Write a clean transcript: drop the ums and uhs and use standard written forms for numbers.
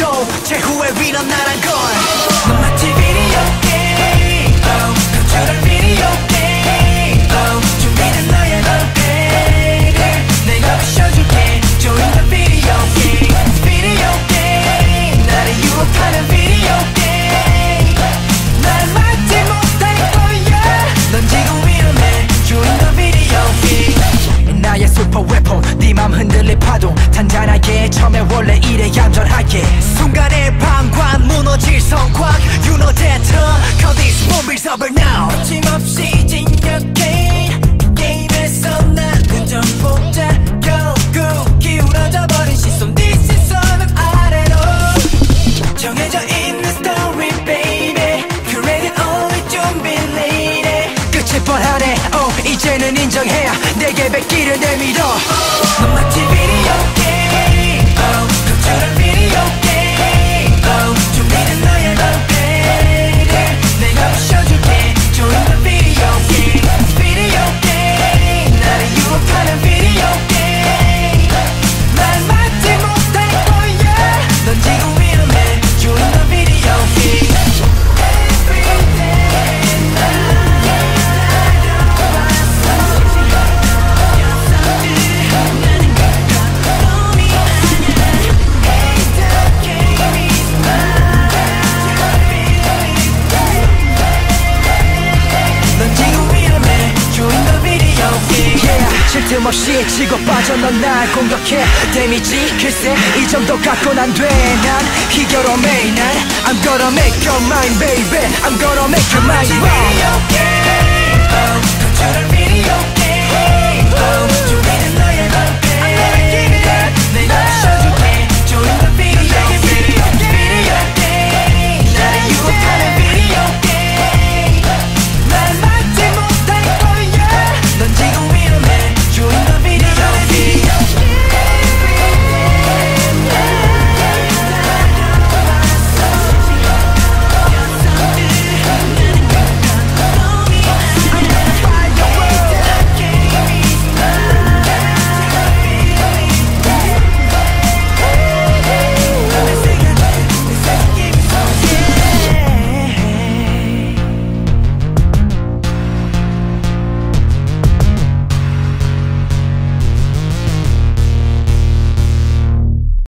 또 최후의 위너 나란 걸. 넌 마치 비디오 게임, 컨트롤 비디오 게임. 준비된 너의 업데이트 내가 부셔줄게. Join the video game, video game. 나를 유혹하는 비디오 게임. 날 막지 못할 거야. 넌 지금 위험해. Join the video game. 나의 슈퍼 웨폰 네 맘 흔들릴 파도 단단하게 처음에 원래 이래 얌전하게 순간의 방관 무너질 성곽 You know that Call these movies over now. 거침없이 진격해 게임에서 나는 전폭자 결국 기울어져 버린 시선 네 시선은 아래로 정해져 있는 story baby Created only 좀 빌리네 끝일 뻔하네 이제는 인정해야 내게 뱉기를 내밀어. 넌 마치 비디오 게임 컨트롤 비디오 게임 준비된 너의 업데이트 내가 부셔줄게. Join the video game, video game. 나를 유혹하는 비디오 게임. 날 막지 못할 거야. 넌 지금 위험해. Join the video game. 쉴 틈 없이 치고 빠져 넌 날 공격해 데미지 글쎄 이 정도 갖고는 안 돼. 난 희결함해 난 I'm gonna make your mind baby I'm gonna make your mind right. Video game, 컨트롤 비디오 게임.